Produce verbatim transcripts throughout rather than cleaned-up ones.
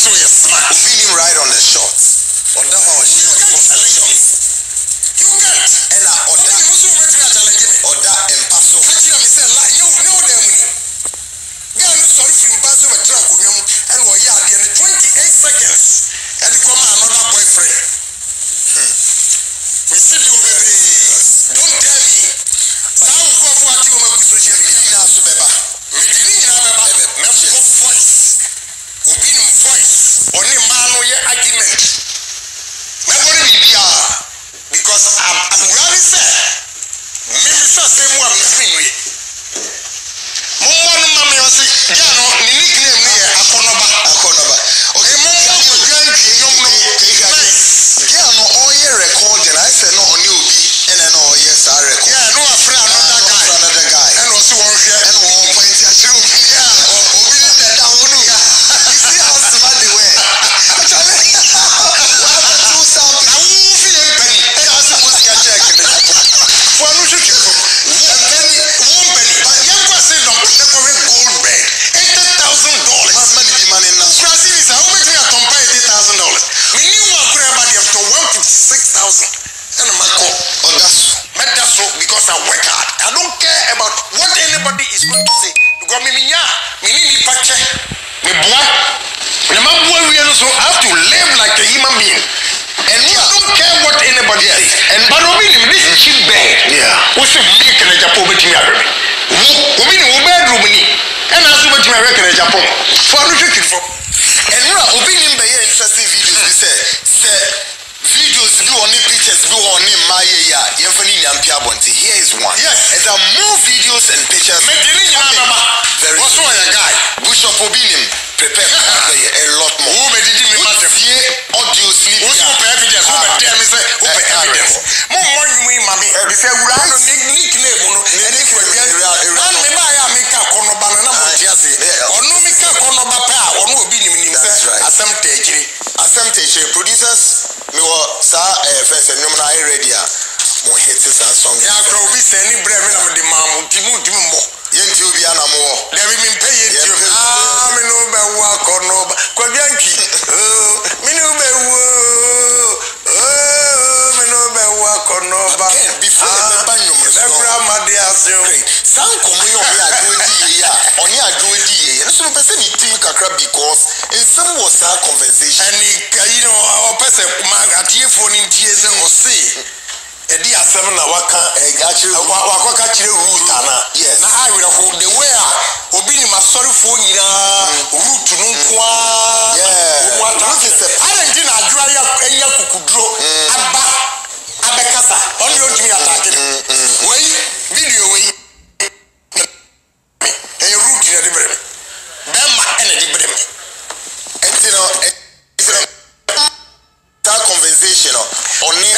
so you're smart. Feeling right on the shots. On that one, she You can't challenge me. You can't. And I order. You must always challenge me. Order and pass over. Catch you, say lie. No, no, them. Girl, no sorry for him. Pass over track with him. And we are there in twenty-eight seconds. And he come another boyfriend. Hmm. We see you, baby. Don't tell me. Now we go for what you want to social media. Now, Subeba. Me didn't know about my voice. Obi no voice. Only man no ye argument. My body be there because I'm I'm really sad. Me me say say mo am free we. Mo mo no ma me o say ya no ni nickname no ye Akonoba. Akonoba. Okay, mo mo go grand nyom no. Yeah, no, all year recording. I said no, only Obi. And then all year star record. Yeah, no afraid another guy. Another guy. And also one share. And one point zero. Yeah. Obi is the down. You see how smart they were. Actually, two something. I won't feel any penny. And I see what's your check. For no shoot you. One penny, one penny. But you go say no, the correct gold bed. Eighty thousand dollars. Money be money now. Scratchy is how much we are compare eighty thousand dollars. We knew one could have them to one fifty six thousand. And my call. Oh, that's But that's so because I work hard. I don't care about what anybody is going to say. Because me minya, me need the patch. Me boy. Me man boy we also have to live like a human being. And I don't care what anybody says. And but Obi ni this cheap bed. Yeah. What's the make in Japan between me and Obi ni bedroom ni. And also between me and Japan. For no trick for. and now Obi ni be here interesting videos. They say say videos do only pictures do only my yeah. You funny nyampia bonte. Here is one. Yes. It's a more videos and pictures. Me didn't know Very what's wrong with a guy? Bishop Obinim prepare a lot more. Who made it me matter? Yeah, audio sleep. Who's open evidence? Who made them say open evidence? Mo mo you mean mami? They say we are no nickname no. And if we be and me buy am ka kono banana mo tiase. Onu mi ka kono ba pa onu obi ni nim say asem tejiri. Asem Teche producers me wa sa eh first nyom na ready a mo hit sa song. Ya kro obi say ni bre me na me di mamu timu timu mo. Yenti obi ana mo. There we mean pay it. Ah me no be wa kono ba. Kwabianki. Oh me no be wo. Oh me no be wa kono ba. Before the ban nyom no. Grandma dey aso. San komo yo we agree ya. Oni agree di ye. No so person ni team kakra because in some was our conversation. And you know our person man at your phone in tears and was say edi asem na waka actually waka kire root ana yes na I will hold the way obi ni masori fo nyina root no kwa yeah what is the parent na adura ya enya kukuduro aba abekasa on you to me attack wey video wey e root na de breme bema energy breme and you know that conversation on it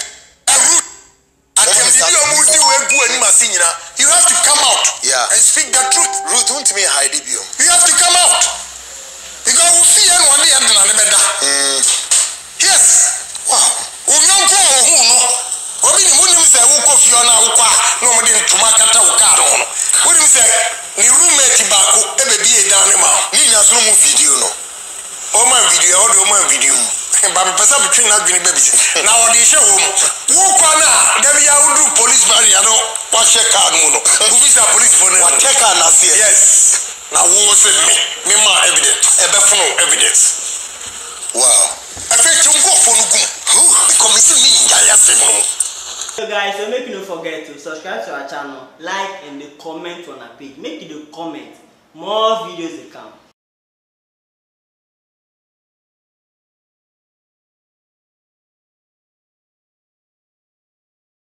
you have to come out yeah. and speak the truth. Ruth won't me hide it you. You have to come out. Because we see anyone here and the better. Yes. Wow. We don't go who no. Obi ni muni mse wo kofi ona wo kwa no mo de ntuma kata wo car no. Wo ni mse ni roommate ba ko e be bi e dan ma. Ni nya so mo video no. O ma video, o de o ma video. Ba me pesa between na gbini baby. Na o de hye wo. Wo kwa na da bi ya wo do police barrier no. Wa check car no no. Wo visa police for no. Wa check car na see. Yes. Na wo say me, me ma evidence. E be fun evidence. Wow. I feel you go for no gum. Because me me ya say no. So guys, so make you don't forget to subscribe to our channel, like and the comment on our page. Make you the comment. More videos will come.